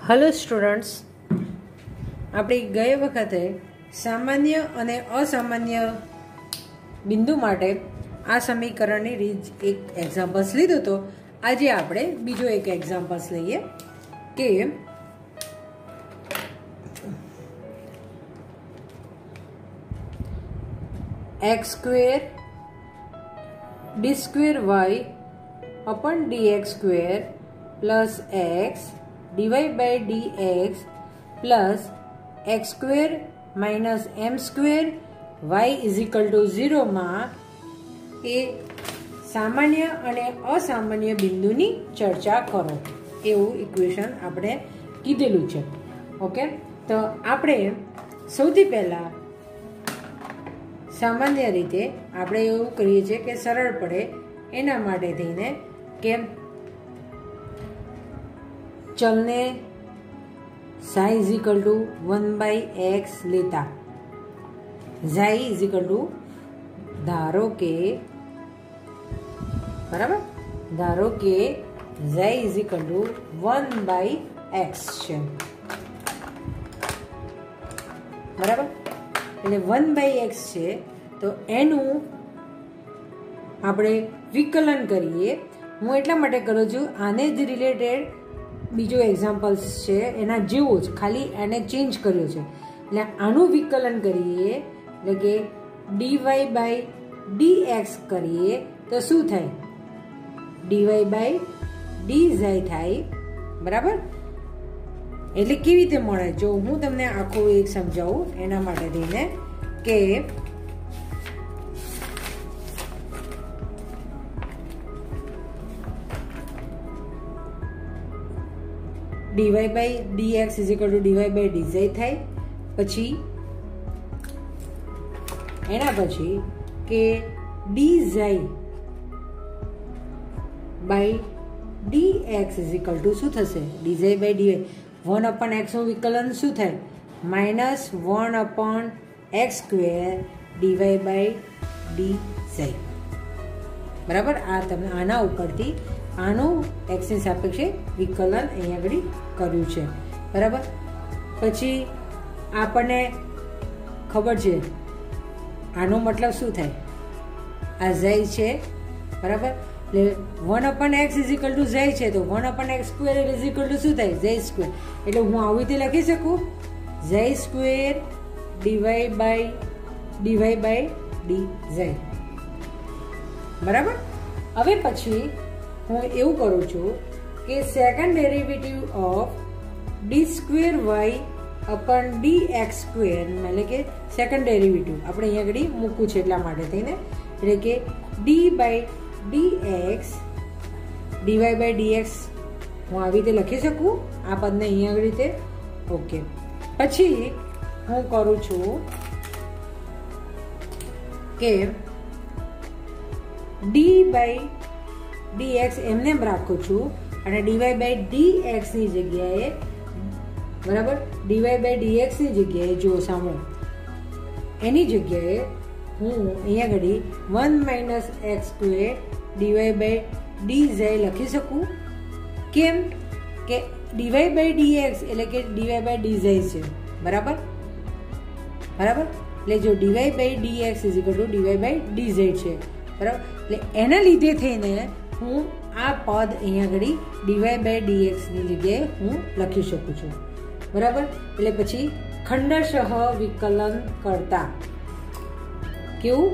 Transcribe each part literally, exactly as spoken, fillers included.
Hello students, આપણે ગયે વખતે સામાન્ય અને અસામાન્ય બિંદુ માટે આ સમીકરણની રીત એક એક્ઝામ્પલ્સ લીધો તો આજે આપણે બીજો એક એક્ઝામ્પલ્સ લઈએ કે x square d square y upon d x square plus x d y by d x plus x square minus m square y is equal to zero में ए सामान्य अने असामान्य बिंदुनी चर्चा करो एवं इक्वेशन आपणे कीधेलुं छे। ओके, तो आपणे सौथी पहला सामान्य रीते आपणे एवुं करीए छीए के सरळ पड़े एना माटे थईने के चलने साई is equal to one by x लेता जाई इज इक्वल टू धारो के बराबर धारो के जाई is equal to one by x छे बराबर એટલે वन बाय एक्स છે તો એનું આપણે વિકલન કરીએ। હું એટલા માટે કરું છું, આને જ રિલેટેડ બીજો એક્ઝામ્પલ્સ છે એના જેવો જ, ખાલી એને ચેન્જ કર્યો છે। એટલે આનું વિકલન કરીએ એટલે કે dy બાય dx કરીએ તો શું થાય? dy બાય dz થાય બરાબર। એટલે કેવી રીતે મળે જો હું તમને આખું એક સમજાવું એના માટે થઈને કે dy by dx is equal to dy by dz થાય। પછી એના પછી કે dz by dx is equal to શું થશે? dz by dy one upon x नु विकलन शू थाय? Minus one upon x square d y by d z बराबर। आ तमने आना उपरथी आनु एक्स ની સાપેક્ષે વિકલન અહીંયા આગળ કર્યું છે બરાબર। પછી આપણને ખબર છે આનો મતલબ શું થાય? આ ઝેડ છે બરાબર। One upon x is equal to Z है तो one upon x square is equal to शू थाय? Z square. એટલે હું આવી રીતે લખી શકું Z square DY by DY by dz બરાબર। હવે પછી હું એવું કરું છું કે second derivative of D square Y upon d x square એટલે કે સેકન્ડ ડેરિવેટિવ આપણે અહીંયા આગળ મૂકવું છે એટલા માટે થઈને એટલે કે d by dx dy by dx હું આવી રીતે લખી શકું આ પદને અહીંયા આવી રીતે। ઓકે, પછી હું કરું છું કે d by dx એમને રાખું છું અને dy by dx ની જગ્યાએ બરાબર dy by dx ની જગ્યાએ જો સામો એની જગ્યાએ હું અહીંયા ઘડી one minus x square d y by d z લખી શકું। કેમ કે ડીવાય બાય ડીએક્સ એટલે કે ડીવાય બાય ડીઝેડ છે બરાબર બરાબર। એટલે જો d y by d x is equal to d y by d z છે બરાબર। એટલે એના લીધે થઈને હું આ પદ અહીંયા ઘડી ડીવાય બાય ડીએક્સ ની જગ્યાએ હું લખી શકું છું બરાબર। એટલે પછી ખંડશઃ વિકલન કરતા કેવું?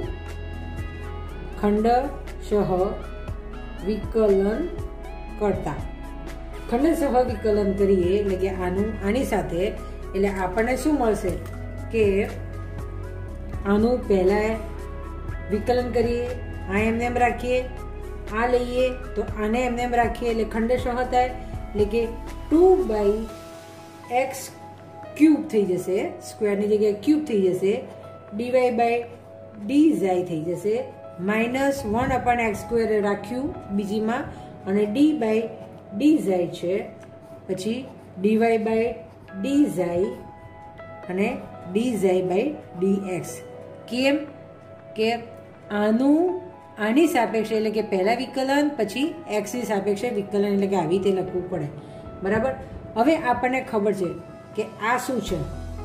ખંડશઃ વિકલન કરતા ખંડશઃ વિકલન કરીએ એટલે કે આનું આની સાથે એટલે આપણને શું મળશે કે આનું પહેલા વિકલન કરીએ આ એમને એમ રાખીએ આ લઈએ તો આને એમને એમ રાખીએ એટલે ખંડશઃ થાય એટલે કે ટુ બાય એક્સ ક્યુબ થઈ જશે, સ્ક્વેરની જગ્યાએ ક્યુબ થઈ જશે, ડીવાય બાય ડી ઝેડ થઈ જશે, minus one upon x square રાખ્યું બીજીમાં અને ડી બાય ડી ઝેડ છે, પછી ડીવાય બાય ડી ઝેડ અને d z by d x. કેમ કે આનું આની સાપેક્ષે એટલે કે પહેલા વિકલન પછી એક્સની સાપેક્ષે વિકલન એટલે કે આવી રીતે લખવું પડે બરાબર। હવે આપણને ખબર છે કે આ શું છે,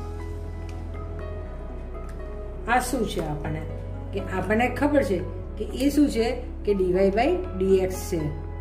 આ શું છે આપણને કે આપણને ખબર છે કે એ શું છે કે ડીવાય બાય ડીએક્સ છે,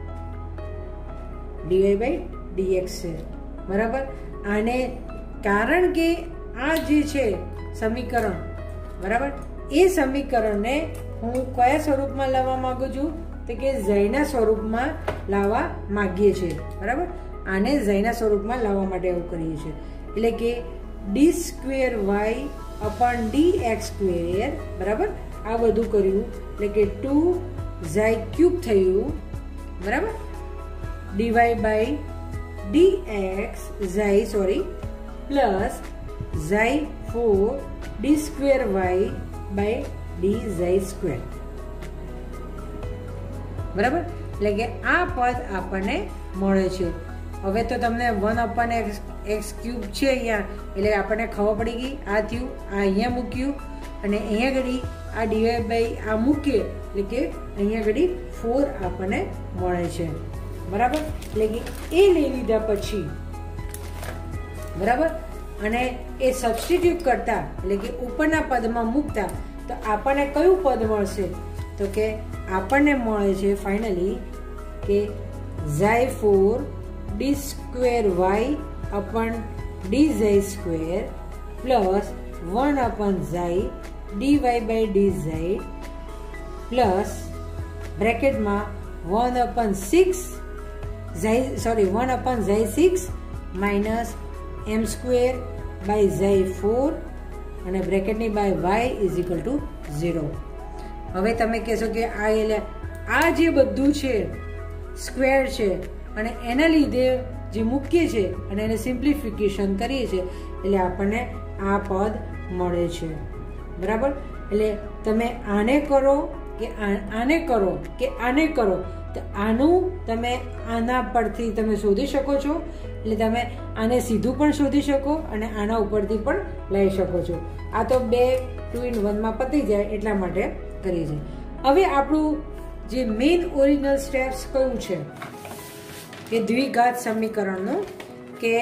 ડીવાય બાય ડીએક્સ છે, બરાબર. અને કારણ કે આ જે છે સમીકરણ, બરાબર, એ સમીકરણને હું કયા સ્વરૂપમાં લાવવા માંગુ છું તો કે ઝાયના સ્વરૂપમાં લાવવા માંગીએ છીએ, બરાબર. આને ઝાયના સ્વરૂપમાં લાવવા માટે એવું કરીએ છીએ, એટલે કે d square y upon d x square, બરાબર. આ બધું કર્યું એટલે કે ટુ ઝાય ક્યુબ થયું, બરાબર, dy by d x xi sorry plus xi four d square y by d xi square, બરાબર. એટલે કે આ પદ આપણને મળે છે. હવે તો તમને one upon x x cube છે અહીંયા, એટલે આપણને ખબર પડી ગઈ આ થયું, આ અહીંયા મૂક્યું અને અહીંયા ઘડી આ ડીવાય બાય આ મૂકીએ એટલે કે અહીંયા ઘડી ફોર આપણને મળે છે, બરાબર. એટલે કે એ લઈ લીધા પછી, બરાબર, અને એ સબસ્ટિટ્યુટ કરતા એટલે કે ઉપરના પદમાં મૂકતા તો આપણને કયું પદ મળશે તો કે આપણને મળે છે ફાઇનલી કે xi four d square y upon d xi square plus one upon xi d y by d xi plus બ્રેકેટમાં one upon six xi sorry one upon xi six minus m square by xi four અને બ્રેકેટની by y is equal to zero. હવે તમે કહેશો કે આ એટલે આ જે બધું છે સ્ક્વેર છે અને એના લીધે જે મૂકીએ છીએ અને એને સિમ્પ્લિફિકેશન કરીએ છીએ એટલે આપણને આ પદ મળે છે, બરાબર. એટલે તમે આને કરો કે આને કરો કે આને કરો તો આનું તમે આના પરથી તમે શોધી શકો છો, એટલે તમે આને સીધું પણ શોધી શકો અને આના ઉપરથી પણ લઈ શકો છો. આ તો બે ટુ ઇન વનમાં પતી જાય એટલા માટે કરીએ છીએ. હવે આપણું જે મેઇન ઓરિજિનલ સ્ટેપ્સ કયું છે કે દ્વિઘાત સમીકરણનું કે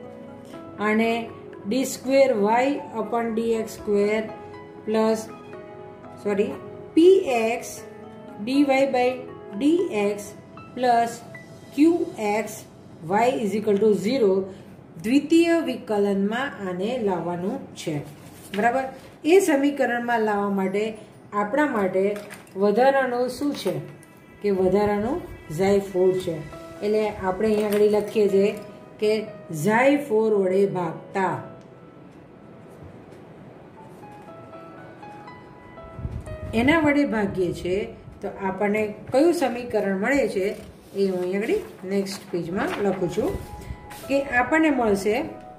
આને d square y upon d x square plus sorry p x d y by d x plus q x y is equal to zero દ્વિતીય વિકલનમાં આને લાવવાનું છે, બરાબર. એ સમીકરણમાં લાવવા માટે આપણા માટે વધારાનું શું છે કે વધારાનું ઝાય ફોર છે. એટલે આપણે અહીંયા આગળ લખીએ છીએ કે ઝાય ફોર વડે ભાગતા એના વડે ભાગીએ છીએ તો આપણને કયું સમીકરણ મળે છે એ હું અહીંયા આગળ નેક્સ્ટ પેજમાં લખું છું કે આપણને મળશે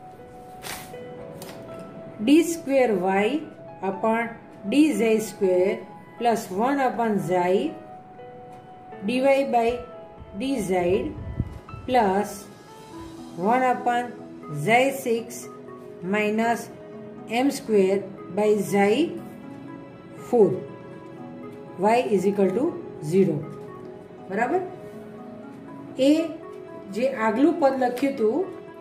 d square y upon d xi square plus one upon xi dy by d xi plus one upon xi six minus m square by xi four y is equal to zero, બરાબર. એ જે આગલું પદ લખ્યું હતું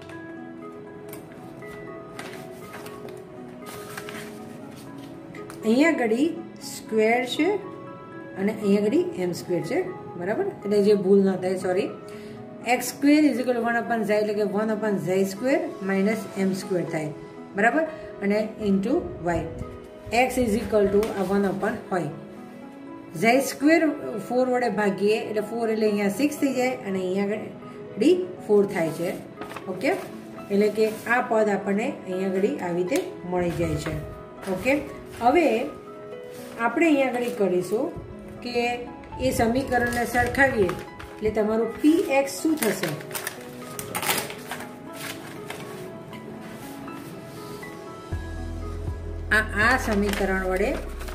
અહીંયા ઘડી square છે અને અહીંયા ઘડી એમ સ્ક્વેર છે, બરાબર. એટલે જે ભૂલ ન થાય sorry x square is equal one upon xi એટલે કે one upon xi square minus m square થાય, બરાબર. અને into y x is equal to આ વન અપન હોય ઝાય સ્ક્વેર ફોર વડે ભાગીએ એટલે ફોર એટલે અહીંયા સિક્સ થઈ જાય અને અહીંયા ઘડી ફોર થાય છે, ઓકે. એટલે કે આ પદ આપણને અહીંયા ઘડી આવી રીતે મળી જાય છે, ઓકે. હવે આપણે અહીંયા આગળ કરીશું કે એ સમીકરણને સરખાવીએ એટલે તમારું પી એક્સ શું થશે આ આ સમીકરણ વડે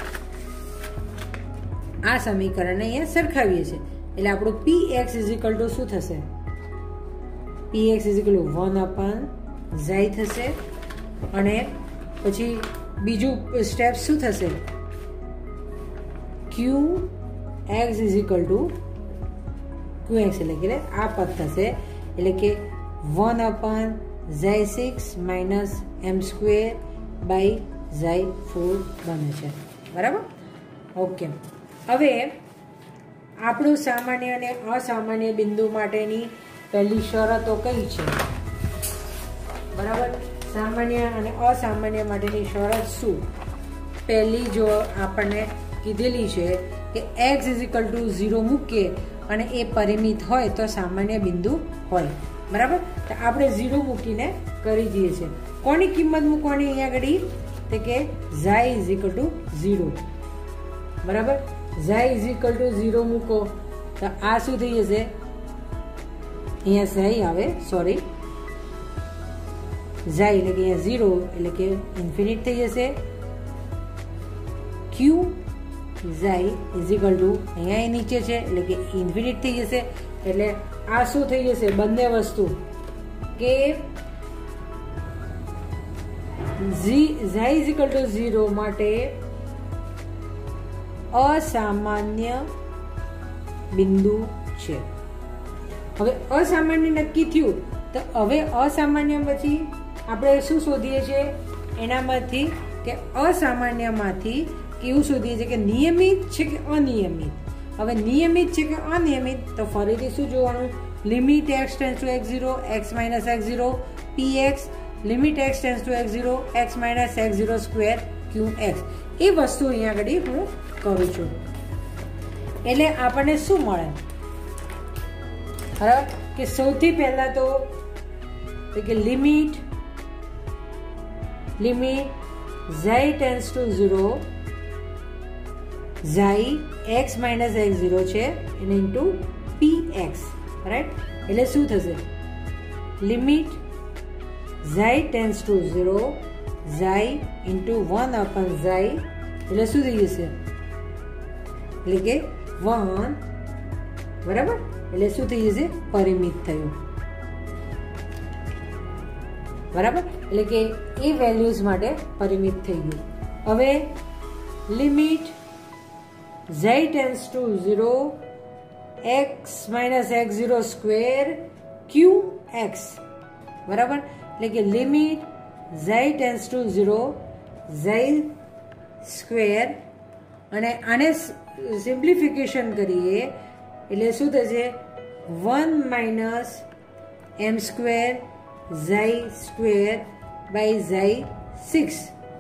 આ સમીકરણને અહીંયા સરખાવીએ છીએ એટલે આપણું p x is equal to શું થશે p x is equal to one upon xi થશે અને પછી બીજું સ્ટેપ શું થશે q x is equal to q x એટલે કે આ પદ થશે એટલે કે one upon xi six minus m square by xi four બને છે. બરાબર? ઓકે. હવે આપણું સામાન્ય અને અસામાન્ય બિંદુ માટેની પહેલી શરતો કઈ છે? બરાબર? સામાન્ય અને અસામાન્ય માટેની શરત શું? પહેલી જો આપણને કીધેલી છે કે x is equal to zero મૂકીએ અને એ પરિમિત હોય તો સામાન્ય બિંદુ હોય. બરાબર? તો આપણે ઝીરો મૂકીને કરી દઈએ છીએ. કોની કિંમત મૂકવાની અહીંયા આગળ? તો કે xi is equal to zero. બરાબર? Xi is equal to zero મૂકો તો આ શું થઈ જશે? અહીંયા ઝાઈ આવે, સોરી, ઝાઈ એટલે કે અહીંયા ઝીરો એટલે કે ઇન્ફિનિટ થઈ જશે. Q xi is equal to અહીંયા નીચે છે એટલે કે ઇન્ફિનિટ થઈ જશે. એટલે આ શું થઈ જશે? બંને વસ્તુ કે xi is equal to zero માટે અસામાન્ય બિંદુ છે. હવે અસામાન્ય નક્કી થયું તો હવે અસામાન્ય પછી આપણે શું શોધીએ છીએ? એનામાંથી કે અસામાન્યમાંથી કેવું શોધીએ છીએ કે નિયમિત છે કે અનિયમિત. હવે નિયમિત છે કે અનિયમિત તો ફરીથી શું જોવાનું? Limit x tends to x zero x minus x zero p x limit x tends to x zero x minus x zero square q x. એ વસ્તુ અહીંયા આગળ હું કરું છું. એટલે આપણને શું મળે? બરાબર? કે સૌથી પહેલા તો કે limit limit xi tends to zero xi x minus x zero છે એને ઇન્ટુ પી એક્સ. રાઈટ? એટલે શું થશે? Limit xi tends to zero xi into one upon xi એટલે શું થઈ જશે? એટલે કે વન. બરાબર? એટલે શું થઈ જશે? પરિમિત થયું. બરાબર? એટલે કે એ વેલ્યુઝ માટે પરિમિત થઈ ગયું. હવે limit xi tends to zero x minus x zero square q x. બરાબર? એટલે કે limit xi tends to zero xi square અને આને સિમ્પ્લિફિકેશન કરીએ એટલે શું થશે? One minus m square xi square by xi six.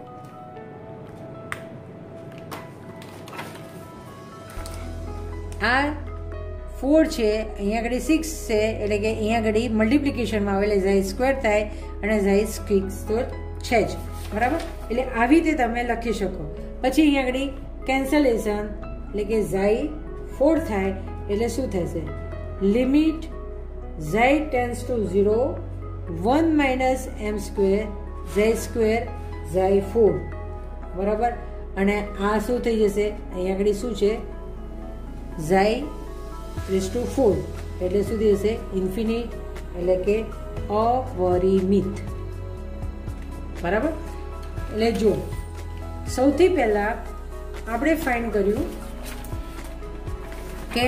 આ ફોર છે, અહીંયા આગળ સિક્સ છે એટલે કે અહીંયા આગળ મલ્ટિપ્લિકેશનમાં આવે એટલે ઝાઈ સ્ક્વેર થાય અને ઝાઈ સિક્સ તો છે જ. બરાબર? એટલે આવી રીતે તમે લખી શકો. પછી અહીંયા આગળ કેન્સલેશન એટલે કે ઝાઈ ફોર થાય એટલે શું થશે? Limit xi tends to zero one minus m square xi square xi four. બરાબર? અને આ શું થઈ જશે? અહીંયા આગળ શું છે? ઝાઈ રેઝ ટુ ફોર એટલે શું થઈ જશે? ઇન્ફિનિટ એટલે કે અપરિમિત. બરાબર? એટલે જો સૌથી પહેલા આપણે ફાઇન્ડ કર્યું કે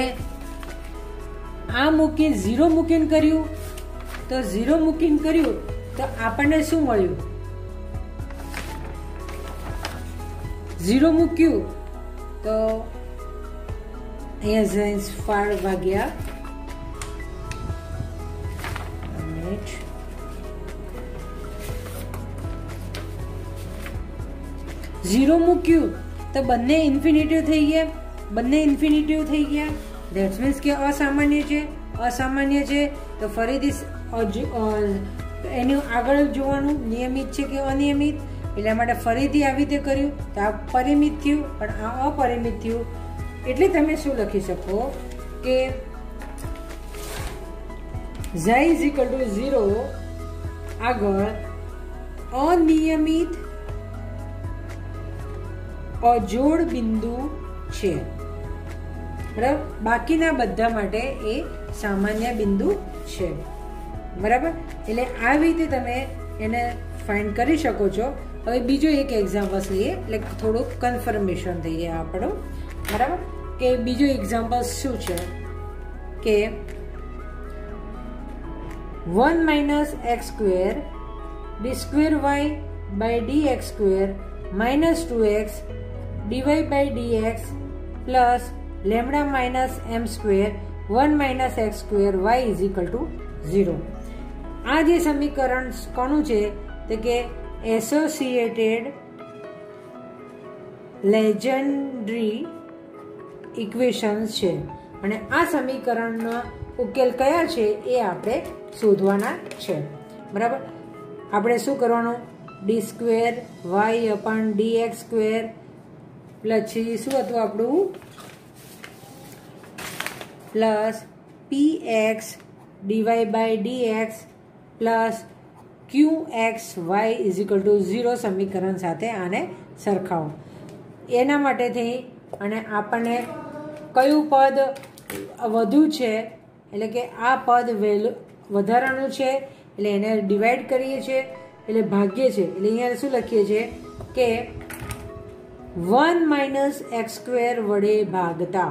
આ મૂકી ઝીરો મૂકીને કર્યું તો ઝીરો મૂકીને કર્યું તો આપણને શું મળ્યું? ઝીરો મૂક્યું તો અહીંયા ઝાઈ ફાર ભાગ્યા ઝીરો મૂક્યું તો બંને ઇન્ફિનિટિવ થઈ ગયા. બંને ઇન્ફિનિટિવ થઈ ગયા દેટ્સ મીન્સ કે અસામાન્ય છે. અસામાન્ય છે તો ફરીથી એનું આગળ જોવાનું નિયમિત છે કે અનિયમિત. એટલા માટે ફરીથી આવી રીતે કર્યું તો આ પરિમિત થયું પણ આ અપરિમિત થયું. એટલે તમે શું લખી શકો કે xi is equal to zero આગળ અનિયમિત અજોડ બિંદુ છે. બરાબર? બાકીના બધા માટે એ સામાન્ય બિંદુ છે. બરાબર? એટલે આવી રીતે તમે એને ફાઇન્ડ કરી શકો છો. હવે બીજો એક એક્ઝામ્પલ લઈએ એટલે થોડુંક કન્ફર્મેશન થઈ જાય આપણું. બરાબર? કે બીજો એક્ઝામ્પલ શું છે કે one minus x square d square y by d x square minus two x d y by d x plus lambda minus m square one minus x square y is equal to zero. आ जे समीकरण कोनु छे तो के associated legendary equations छे અને આ સમીકરણનો ઉકેલ કયા છે એ આપણે શોધવાના છે। બરાબર, આપણે શું કરવાનું, d square y upon d x square પછી શું હતું આપણું plus p x dy by d x plus q x y is equal to zero સમીકરણ સાથે આને સરખાવો। એના માટેથી અને આપણને કયું પદ વધુ છે એટલે કે આ પદ વેલ્યુ વધારાનું છે એટલે એને ડિવાઈડ કરીએ છીએ એટલે ભાગ્ય છે એટલે અહીંયા શું લખીએ છીએ કે વન માઇનસ એક્સ સ્ક્વેર વડે ભાગતા,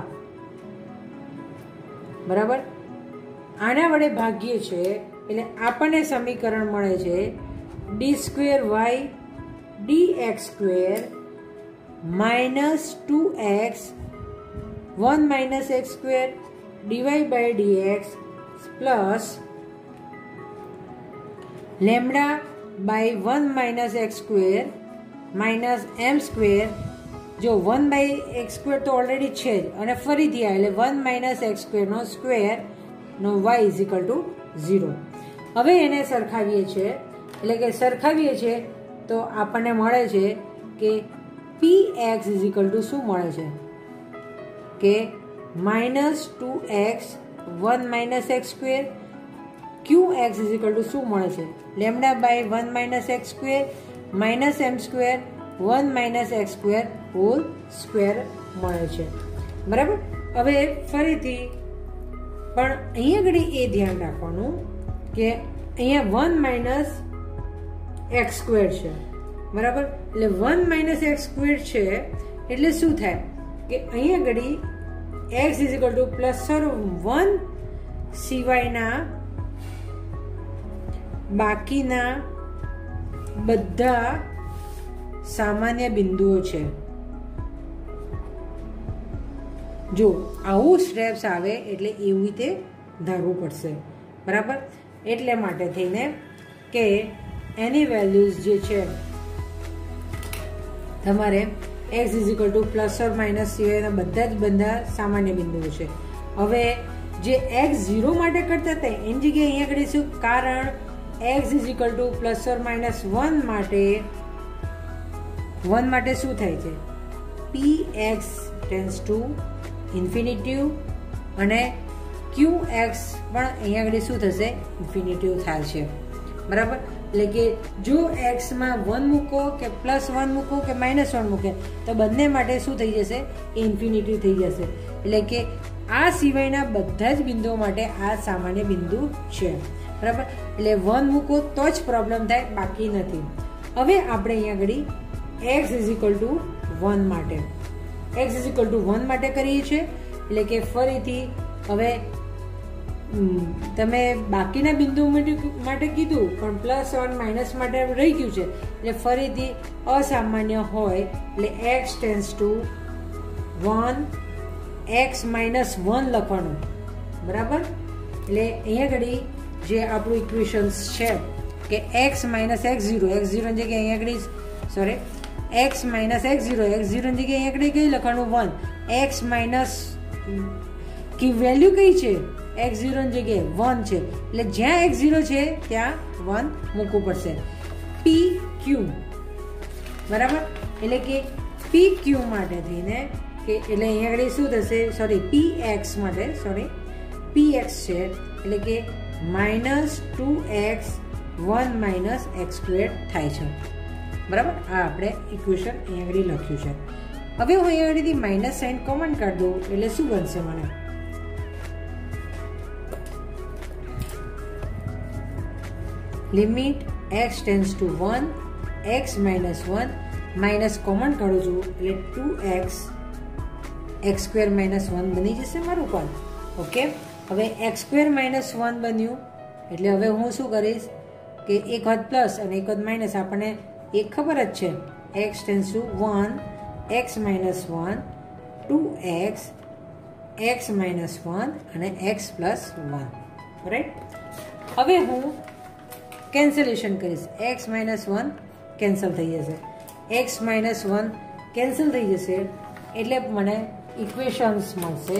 બરાબર, આના વડે ભાગ્ય છે એટલે આપણને સમીકરણ મળે છે d square y d x square minus two x one minus x square d y by d x plus lambda by one minus x square minus m square जो वन बाय एक्स स्क्वेर तो already है और फरी थी आए one minus x square नो square नो y is equal to zero. हवे एने सरखावीए छे એટલે કે સરખાવીએ છે તો આપણને મળે છે કે p x is equal to શું મળે છે કે minus two x one minus x square q x is equal to શું મળે છે lambda by one minus x square minus m square one minus x square whole square મળે છે। બરાબર, હવે ફરીથી પણ અહીંયા ઘડી એ ધ્યાન રાખવાનું કે અહીંયા વન માઇનસ એક્સ સ્ક્વેર છે, બરાબર, એટલે વન માઇનસ એક્સ સ્ક્વેર છે એટલે શું થાય કે અહીંયા ઘડી x is equal to plus one સિવાયના બાકીના બધા સામાન્ય બિંદુઓ છે। જો આવું સ્ટેપ્સ આવે એટલે એવી રીતે ધારવું પડશે, બરાબર, એટલે માટે થઈને કે એની વેલ્યુઝ જે છે તમારે x is equal to plus और माइनस सिवायना बधा ज बधा सामान्य बिंदुओ छे। हवे जे एक्स जीरो माटे करता था एनी जग्याए अहींया करीशुं कारण x is equal to plus और माइनस वन माटे वन माटे शुं थाय छे p x tends to infinity अने क्यू एक्स पण अहींया करी शुं थशे इन्फिनिटिव थाय छे। बराबर, એટલે કે જો x માં वन મૂકો કે પ્લસ वन મૂકો કે માઇનસ वन મૂકે તો બંને માટે શું થઈ જશે એ ઇન્ફિનિટી થઈ જશે। એટલે કે આ સિવાયના બધા જ બિંદુઓ માટે આ સામાન્ય બિંદુ છે, બરાબર, એટલે वन મૂકો તો જ પ્રોબ્લેમ થાય, બાકી નથી। હવે આપણે અહીંયા ઘડી x is equal to one માટે x is equal to one માટે કરીએ છીએ એટલે કે ફરીથી હવે તમે બાકીના બિંદુ માટે કીધું પણ પ્લસ વન માઇનસ માટે રહી ગયું છે એટલે ફરીથી અસામાન્ય હોય એટલે x tends to one x minus one લખવાનું, બરાબર, એટલે અહીંયા ઘડી જે આપણું ઇક્વેશન્સ છે કે x minus x zero x zero ની જગ્યાએ અહીંયા ઘડી sorry x minus x zero x zero ની જગ્યાએ અહીંયા ઘડી કઈ લખવાનું वन x માઇનસ की વેલ્યુ કઈ છે एक्स जीरो जगह वन है એટલે જ્યાં एक्स जीरो है त्या वन મૂકવું પડશે। पी क्यू बराबर એટલે કે पी क्यू માટે થઈને કે એટલે અહીંયા આગળ શું થશે સોરી पी एक्स માટે સોરી पी एक्स છે એટલે કે minus two x one minus x square થાય છે, બરાબર। આ આપણે ઇક્વેશન અહીંયા આગળ લખ્યું છે। હવે હું અહીંયા આગળથી માઇનસ સાઇન કોમન કાઢી દઉં એટલે શું બનશે મને limit x tends to one x minus one minus common काढू छू એટલે two x x square minus one बनी जैसे मारू पद। ओके, હવે एक्स स्क्वेर माइनस वन बन्यू એટલે હવે હું શું કરીશ કે એક વખત પ્લસ અને એક વખત માઇનસ, આપણને એક ખબર જ છે x tends to one, x minus one, two x, x minus one અને એક્સ પ્લસ વન, રાઈટ. હવે હું કેન્સલેશન કરીશ, એક્સ માઇનસ વન કેન્સલ થઈ જશે, એક્સ માઇનસ વન કેન્સલ થઈ જશે, એટલે મને ઇક્વેશન્સ મળશે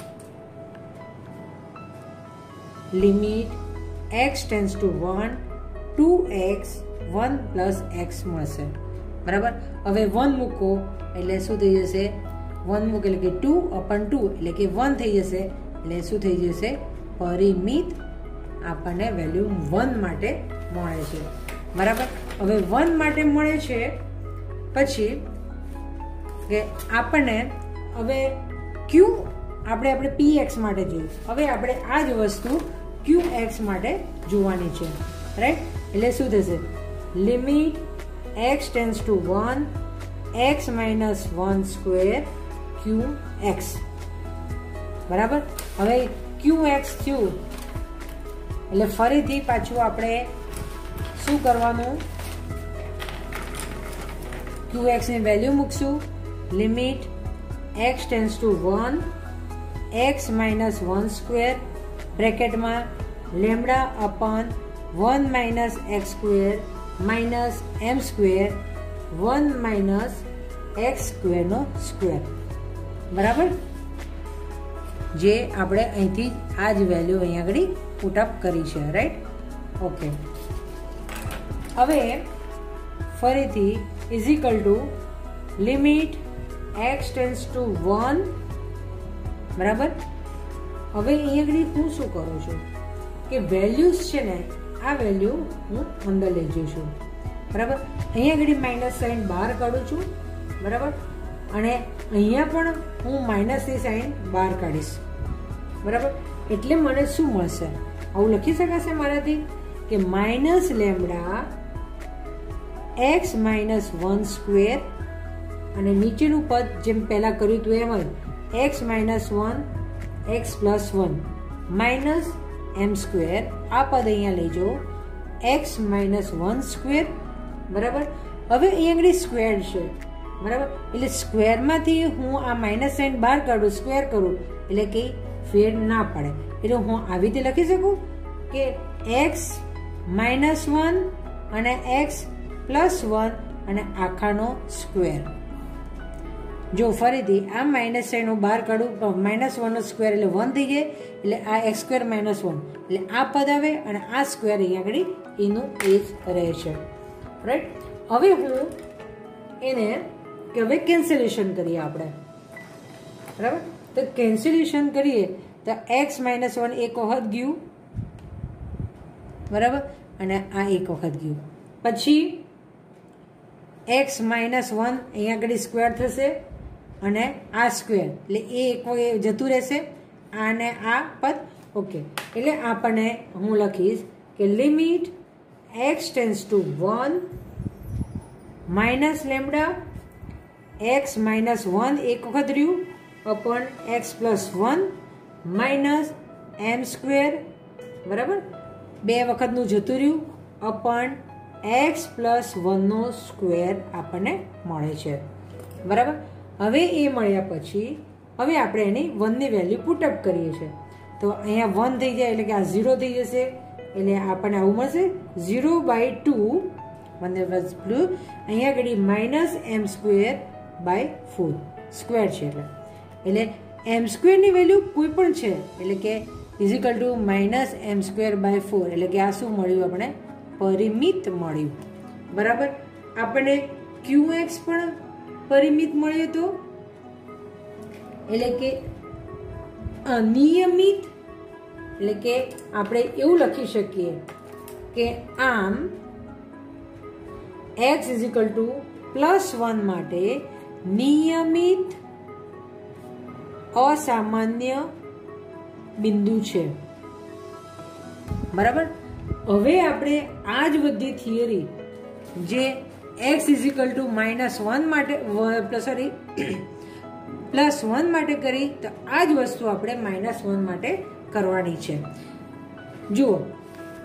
limit x tends to one, two x, one plus x મળશે, બરાબર. હવે વન મૂકો એટલે શું થઈ જશે, વન મૂકો એટલે કે ટુ અપન ટુ એટલે કે વન થઈ જશે, એટલે શું થઈ જશે, પરિમિત આપણને વેલ્યુ વન માટે મળે છે, બરાબર. હવે વન માટે મળે છે પછી કે આપણને હવે ક્યુ આપણે આપણે પી એક્સ માટે જોયું, હવે આપણે આ જ વસ્તુ ક્યુ એક્સ માટે જોવાની છે, રાઈટ. એટલે શું થશે, limit x tends to one, x minus one square q x, બરાબર. હવે ક્યુ એક્સ થયું એટલે ફરીથી પાછું આપણે શું કરવાનું, ક્યુ એક્સની વેલ્યુ મૂકશું, limit x tends to one, x minus one square બ્રેકેટમાં lambda upon one minus x square minus m square one minus x સ્ક્વેરનો સ્ક્વેર, બરાબર. જે આપણે અહીંથી આ જ વેલ્યુ અહીંયા આગળ પુટઅપ કરી છે, રાઈટ. ઓકે. હવે ફરીથી is equal to limit x tends to one, બરાબર. હવે અહીંયા આગળ હું શું કરું છું કે વેલ્યુઝ છે ને આ વેલ્યુ હું અંદર લઈ જઉં છું, બરાબર. અહીંયા આગળ માઇનસ સાઇન બહાર કાઢું છું, બરાબર. અને અહીંયા પણ હું માઇનસની સાઇન બહાર કાઢીશ, બરાબર. એટલે મને શું મળશે, આવું લખી શકાશે મારાથી કે minus lambda x minus one square અને નીચેનું પદ જેમ પહેલાં કર્યું હતું એમ જ x minus one x plus one minus m square, આ પદ અહીંયા લઈ જાઓ એક્સ માઇનસ વન સ્ક્વેર, બરાબર. હવે અહીંયા આગળ સ્ક્વેર છે, બરાબર. એટલે સ્ક્વેરમાંથી હું આ માઇનસ સાઇન બહાર કાઢું, સ્ક્વેર કરું એટલે કે ફેર ના પડે, એટલે હું આવી રીતે લખી શકું કે એક્સ માઇનસ વન અને એક્સ પ્લસ વન અને આખાનો સ્ક્વેર. જો ફરીથી આ માઇનસ સાઇન હું બહાર કાઢું, માઇનસ વનનો સ્ક્વેર એટલે વન થઈ જાય, એટલે આ એક્સ સ્ક્વેર માઇનસ વન એટલે આ પદ આવે અને આ સ્ક્વેર અહીંયા આગળ એનું એ જ રહે છે, રાઈટ. હવે હું એને કે હવે કેન્સલેશન કરીએ આપણે, બરાબર. તો કેન્સલેશન કરીએ તો એક્સ માઇનસ વન એક વખત ગયું, બરાબર, અને આ એક વખત ગયું, પછી એક્સ માઇનસ વન અહીંયા આગળ સ્ક્વેર થશે અને આ સ્ક્વેર એટલે એ એક વખત જતું રહેશે, આને આ પદ, ઓકે. એટલે આપણને હું લખીશ કે limit x tends to one minus lambda x minus one એક વખત રહ્યું upon x plus one minus m square, બરાબર, બે વખતનું જતું રહ્યું અપોન એક્સ પ્લસ વનનો સ્ક્વેર આપણને મળે છે, બરાબર. હવે એ મળ્યા પછી હવે આપણે એની વનની વેલ્યુ પુટઅપ કરીએ છીએ, તો અહીંયા વન થઈ જાય એટલે કે આ ઝીરો થઈ જશે, એટલે આપણને આવું મળશે zero by two one blue, અહીંયા આગળ minus m square by four square છે, એટલે એટલે એમ સ્ક્વેરની વેલ્યુ કોઈ પણ છે એટલે કે is equal to minus m square by four, એટલે કે આ શું મળ્યું આપણે પરિમિત મળ્યું, બરાબર. આપણને ક્યુ એક્સ પણ પરિમિત મળ્યો હતો, એટલે કે અનિયમિત, એટલે કે આપણે એવું લખી શકીએ કે આમ x is equal to plus one માટે નિયમિત અસામાન્ય બિંદુ છે, બરાબર. હવે આપણે આ જ બધી થિયરી જે x is equal to minus one માટે સોરી પ્લસ વન માટે કરી, તો આ જ વસ્તુ આપણે માઇનસ વન માટે કરવાની છે. જુઓ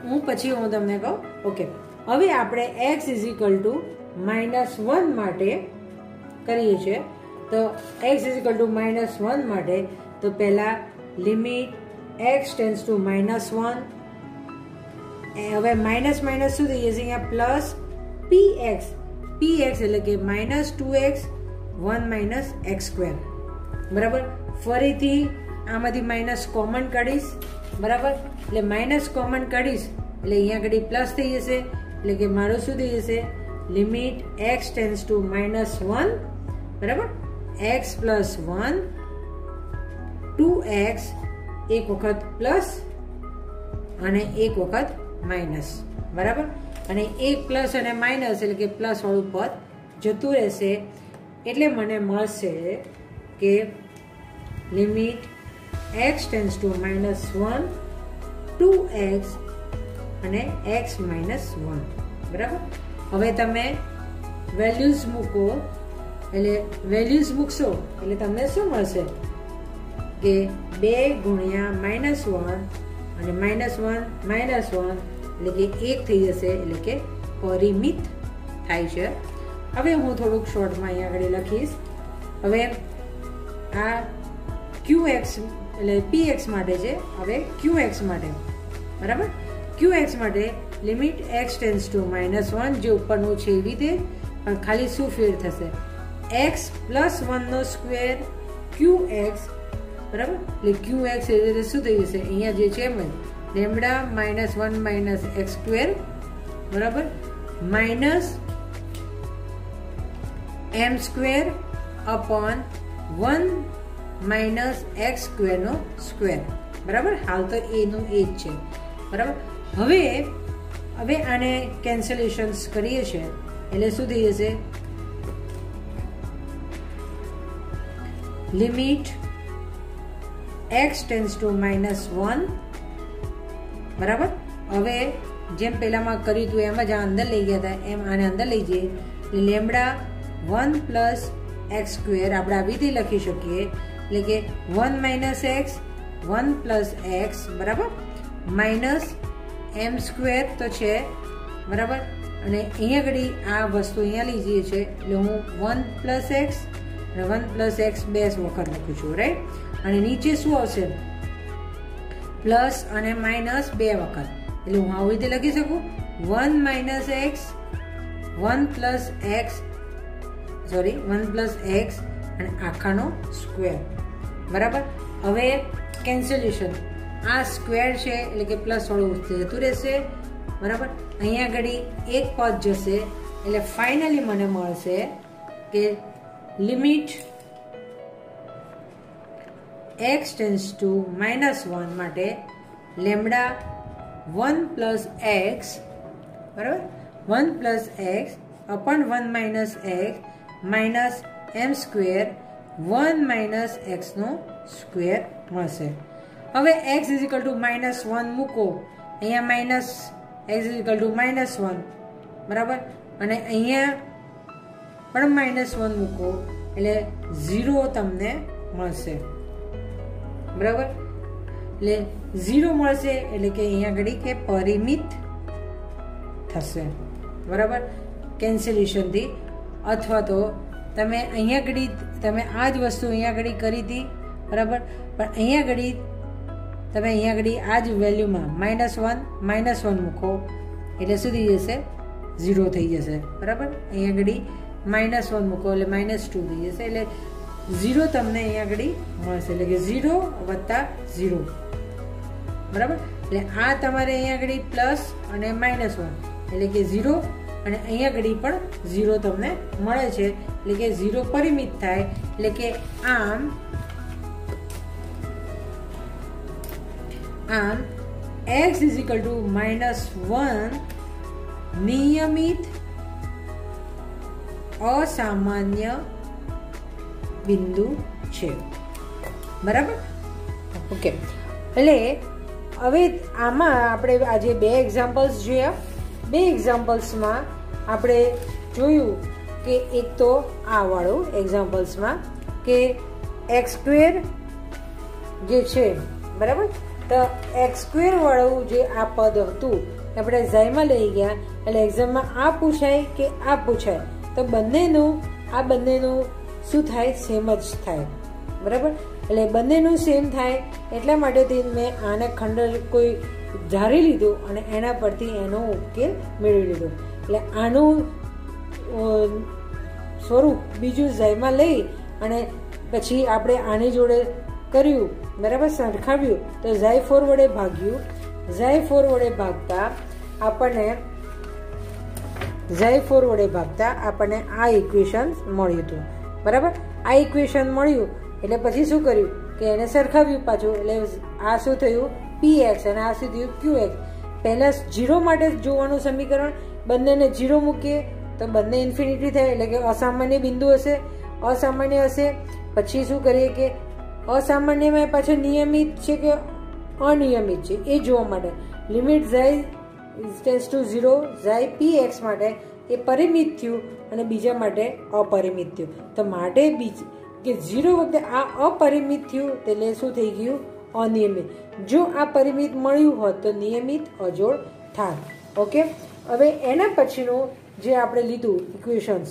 હું પછી હું તમને કહું. ઓકે, હવે આપણે x is equal to minus one માટે કરીએ છીએ. તો x is equal to minus one માટે તો પહેલાં limit x tends to minus one. હવે માઇનસ માઇનસ શું થઈ જશે અહીંયા? Plus p x. P x એટલે કે minus two x one minus x square. બરાબર. ફરીથી આમાંથી માઇનસ કોમન કાઢીશ. બરાબર. એટલે માઇનસ કોમન કાઢીશ એટલે અહીંયા ઘડી પ્લસ થઈ જશે. એટલે કે મારું શું થઈ જશે? Limit x tends to minus one. બરાબર. X plus one two x, એક વખત પ્લસ અને એક વખત માઇનસ. બરાબર. અને એક પ્લસ અને માઇનસ એટલે કે પ્લસ વાળું પદ જતું રહેશે. એટલે મને મળશે કે limit x tends to minus one two x અને એક્સ માઇનસ વન. બરાબર. હવે તમે વેલ્યુઝ મૂકો એટલે વેલ્યુઝ મૂકશો એટલે તમને શું મળશે કે બે ગુણ્યા માઇનસ વન અને માઇનસ વન માઇનસ વન એટલે કે એક થઈ જશે. એટલે કે પરિમિત થાય છે. હવે હું થોડુંક શોર્ટમાં અહીંયા આગળ લખીશ. હવે આ ક્યુ એક્સ એટલે પી એક્સ માટે છે. હવે ક્યુ એક્સ માટે. બરાબર. ક્યુ એક્સ માટે limit x tends to minus one, જે ઉપરનું છે એવી રીતે, પણ ખાલી શું ફેર થશે? એક્સ પ્લસ વનનો સ્ક્વેર ક્યુ એક્સ. બરાબર. એટલે ક્યુ એક્સ એ રીતે શું થઈ જશે? અહીંયા જે છે m lambda minus one minus x square. બરાબર. Minus m square upon one minus x સ્ક્વેરનો સ્ક્વેર. બરાબર. હાલ તો એનું એ જ છે. બરાબર. હવે હવે આને કેન્સલેશન્સ કરીએ છીએ એટલે શું થઈ જશે? Limit x tends to minus one. બરાબર. હવે જેમ પહેલામાં કર્યું હતું એમ જ આ અંદર લઈ ગયા હતા એમ આને અંદર લઈ જઈએ એટલે lambda one plus x square આપણે આવી રીતે લખી શકીએ. એટલે કે one minus x one plus x. બરાબર. માઇનસ એમ સ્ક્વેર તો છે. બરાબર. અને અહીંયા ઘડી આ વસ્તુ અહીંયા લઈ જઈએ છીએ એટલે હું વન પ્લસ એક્સ અને વન પ્લસ એક્સ બે વખત લખું છું. રાઈટ. અને નીચે શું આવશે? પ્લસ અને માઇનસ બે વખત. એટલે હું આવી રીતે લખી શકું one minus x one plus x sorry one plus x અને આખાનો સ્ક્વેર. બરાબર. હવે કેન્સલેશન. આ સ્ક્વેર છે એટલે કે પ્લસ વાળું જતું રહેશે. બરાબર. અહીંયા ઘડી એક પદ જશે એટલે ફાઇનલી મને મળશે કે limit x tends to minus one માટે લેમડા વન પ્લસ એક્સ. બરાબર. One plus x upon one minus x minus m square one minus એક્સનો સ્ક્વેર મળશે. હવે x is equal to minus one મૂકો. અહીંયા minus x is equal to minus one. બરાબર. અને અહીંયા પણ માઇનસ વન મૂકો એટલે ઝીરો તમને મળશે. બરાબર. એટલે ઝીરો મળશે એટલે કે અહીંયા ઘડી કે પરિમિત થશે. બરાબર. કેન્સલેશનથી. અથવા તો તમે અહીંયા ઘડી તમે આ જ વસ્તુ અહીંયા ઘડી કરી હતી. બરાબર. પણ અહીંયા ઘડી તમે અહીંયા ઘડી આ જ વેલ્યુમાં માઇનસ વન માઇનસ વન મૂકો એટલે શું થઈ જશે? ઝીરો થઈ જશે. બરાબર. અહીંયા ઘડી માઇનસ વન મૂકો એટલે માઇનસ ટુ થઈ જશે. એટલે ઝીરો તમને અહીંયા ઘડી મળશે. એટલે કે ઝીરો વત્તા ઝીરો. બરાબર. એટલે આ તમારે અહીંયા ઘડી પ્લસ અને માઇનસ વન એટલે કે ઝીરો અને અહીંયા ઘડી પણ ઝીરો તમને મળે છે. એટલે કે ઝીરો પરિમિત થાય. એટલે કે આમ આમ x is equal to minus one નિયમિત અસામાન્ય બિંદુ છે. બરાબર. ઓકે. એટલે હવે આમાં આપણે આજે બે એક્ઝામ્પલ્સ જોયા. બે એક્ઝામ્પલ્સમાં આપણે જોયું કે એક તો આ વાળું એક્ઝામ્પલ્સમાં કે એક્સ સ્ક્વેર જે છે. બરાબર. તો એક્સ સ્ક્વેર વાળું જે આ પદ હતું આપણે ઝાયમાં લઈ ગયા એટલે એક્ઝામમાં આ પૂછાય કે આ પૂછાય તો બંનેનું આ બંનેનું શું થાય? સેમ જ થાય, બરાબર. એટલે બંનેનું સેમ થાય એટલા માટેથી મેં આને ખંડ કોઈ ધારી લીધું અને એના પરથી એનો ઉકેલ મેળવી લીધો. એટલે આનું સ્વરૂપ બીજું ઝાયમાં લઈ અને પછી આપણે આની જોડે કર્યું, બરાબર, સરખાવ્યું તો ઝાય ફોર વડે ભાગ્યું. ઝાય ફોર વડે ભાગતા આપણને ઝાય ફોર વડે ભાગતા આપણને આ ઇક્વેશન મળ્યું હતું, બરાબર. આ ઇક્વેશન મળ્યું એટલે પછી શું કર્યું કે એને સરખાવ્યું પાછું. એટલે આ શું થયું? પી એક્સ અને આ શું થયું? ક્યુ એક્સ. પહેલાં ઝીરો માટે જોવાનું સમીકરણ, બંનેને ઝીરો મૂકીએ તો બંને ઇન્ફિનિટી થાય એટલે કે અસામાન્ય બિંદુ હશે. અસામાન્ય હશે પછી શું કરીએ કે અસામાન્યમાં પાછળ નિયમિત છે કે અનિયમિત છે એ જોવા માટે limit z tends to zero z p x માટે એ પરિમિત થયું અને બીજા માટે અપરિમિત થયું. તો માટે બીજ કે ઝીરો વખતે આ અપરિમિત થયું એટલે શું થઈ ગયું? અનિયમિત. જો આ પરિમિત મળ્યું હોત તો નિયમિત અજોડ થાય. ઓકે, હવે એના પછીનું જે આપણે લીધું ઇક્વેશન્સ,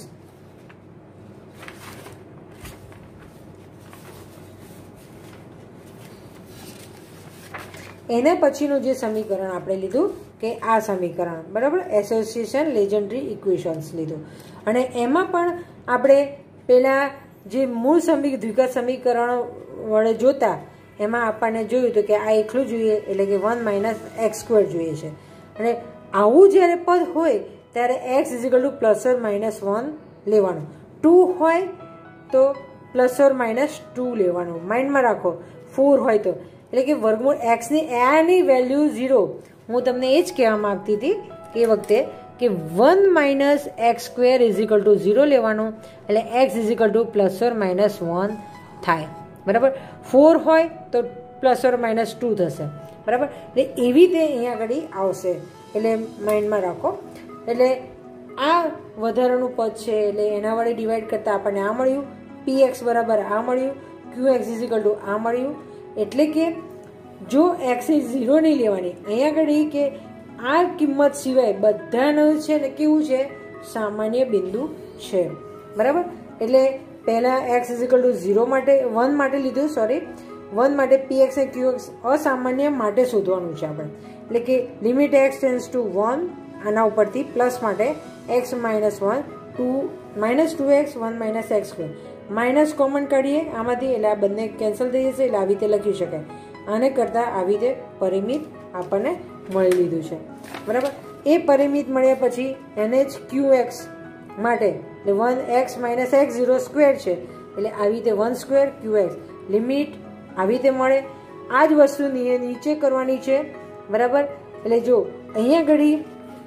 એના પછીનું જે સમીકરણ આપણે લીધું કે આ સમીકરણ, બરાબર, એસોસિએશન લેજન્ડરી ઇક્વેશન્સ લીધું. અને એમાં પણ આપણે પહેલાં જે મૂળ સમી દ્વિઘાત સમીકરણ વડે જોતા એમાં આપણને જોયું હતું કે આ એકલું જોઈએ એટલે કે વન માઇનસ એક્સ સ્ક્વેર જોઈએ છે. અને આવું જ્યારે પદ હોય ત્યારે x is equal to plus or minus one લેવાનું. ટુ હોય તો પ્લસ ઓર માઇનસ ટુ લેવાનું. માઇન્ડમાં રાખો. ફોર હોય તો એટલે કે વર્ગમૂળ એક્સની એની વેલ્યુ ઝીરો. હું તમને એ જ કહેવા માગતી હતી કે એ વખતે કે one minus x square is equal to zero લેવાનું એટલે x is equal to plus or minus one થાય, બરાબર. ફોર હોય તો પ્લસ ઓર માઇનસ ટુ થશે, બરાબર. એટલે એવી રીતે અહીંયા આગળ આવશે એટલે માઇન્ડમાં રાખો. એટલે આ વધારાનું પદ છે એટલે એના વડે ડિવાઈડ કરતાં આપણને આ મળ્યું. પી એક્સ બરાબર આ મળ્યું. ક્યુ એક્સ ઇઝિકલ ટુ આ મળ્યું. એટલે કે જો એક્સ એ ઝીરો નહીં લેવાની, અહીંયા આગળ કે આ કિંમત સિવાય બધાનું છે ને કેવું છે? સામાન્ય બિંદુ છે, બરાબર. એટલે પહેલાં એક્સ ઇઝિકલ ટુ ઝીરો માટે વન માટે લીધું, સોરી વન માટે પી એક્સ અને ક્યુ એક્સ અસામાન્ય માટે શોધવાનું છે આપણે. એટલે કે limit x tends to one, આના ઉપરથી પ્લસ માટે x minus one two minus two x one minus x square. Minus common કાઢીએ આમાંથી એટલે આ બંને કેન્સલ થઈ જશે એટલે આવી રીતે લખી શકાય. આને કરતાં આવી રીતે પરિમિત આપણને મળી લીધું છે, બરાબર. એ પરિમિત મળ્યા પછી એને જ ક્યુ એક્સ માટે એટલે one x minus x zero square છે એટલે આવી રીતે one square q x limit આવી રીતે મળે. આ જ વસ્તુ નીચે કરવાની છે, બરાબર. એટલે જો અહીંયા ઘડી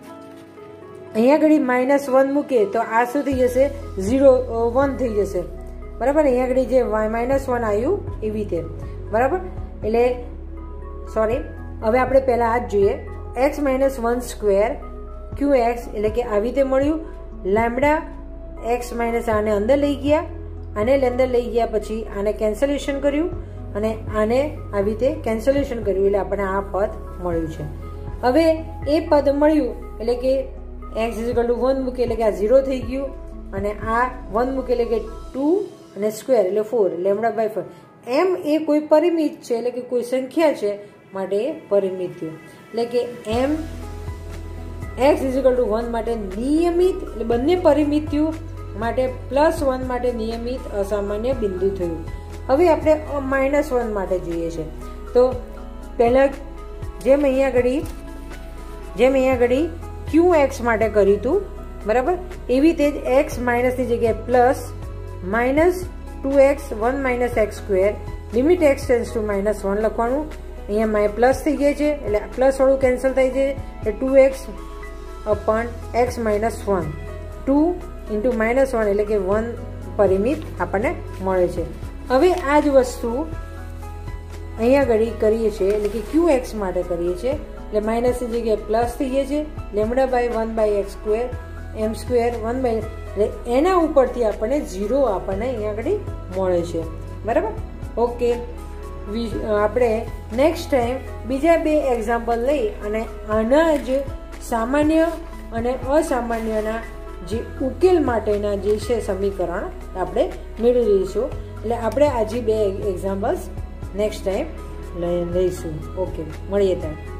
અહીંયા ઘડી માઇનસ વન મૂકીએ તો આ શું થઈ જશે? ઝીરો વન થઈ જશે, બરાબર. અહીંયા ઘડી જે માઇનસ વન આવ્યું એવી રીતે, બરાબર. એટલે સોરી હવે આપણે પહેલાં આ જ જોઈએ. X minus one square q x એટલે કે આવી રીતે મળ્યું. લેમ્બડા એક્સ માઇનસ આને અંદર લઈ ગયા, આને અંદર લઈ ગયા પછી આને કેન્સલેશન કર્યું અને આને આવી રીતે કેન્સલેશન કર્યું એટલે આપણને આ પદ મળ્યું છે. હવે એ પદ મળ્યું એટલે કે એક્સ ઇઝિકલ ટુ વન મૂકે એટલે કે આ ઝીરો થઈ ગયું અને આ વન મૂકે એટલે કે ટુ અને સ્ક્વેર એટલે ફોર લેમ્બડા બાય ફોર. એમ એ કોઈ પરિમિત છે એટલે કે કોઈ સંખ્યા છે માટે એ પરિમિત થયું. એટલે કે એમ એક્સ ઇઝિકલ ટુ વન માટે નિયમિત એટલે બંને પરિમિત થયું માટે પ્લસ વન માટે નિયમિત અસામાન્ય બિંદુ થયું. હવે આપણે માઇનસ વન માટે જોઈએ છે તો પહેલાં જેમ અહીંયા ઘડી જેમ અહીંયા ઘડી ક્યુ એક્સ માટે કર્યું હતું, બરાબર, એવી રીતે જ એક્સ માઇનસની જગ્યાએ plus minus two x one minus x square limit x tends to minus one લખવાનું. અહીંયા માય પ્લસ થઈ ગયા છે એટલે પ્લસ વાળું કેન્સલ થઈ જાય એટલે two x upon x minus one two into minus one એટલે કે વન પરિમિત આપણને મળે છે. હવે આ જ વસ્તુ અહીંયા ઘડી કરીએ છીએ એટલે કે ક્યુ એક્સ માટે કરીએ છીએ એટલે માઇનસની જગ્યાએ પ્લસ થઈ જાય છે lambda by one by x square m square one by એટલે એના ઉપરથી આપણને ઝીરો આપણને અહીંયા આગળ મળે છે, બરાબર. ઓકે, આપણે નેક્સ્ટ ટાઈમ બીજા બે એક્ઝામ્પલ લઈ અને આના જ સામાન્ય અને અસામાન્યના જે ઉકેલ માટેના જે છે સમીકરણ આપણે મેળવી લઈશું. એટલે આપણે આજે બે એક્ઝામ્પલ્સ નેક્સ્ટ ટાઈમ લઈ લઈશું. ઓકે, મળીએ ત્યાં.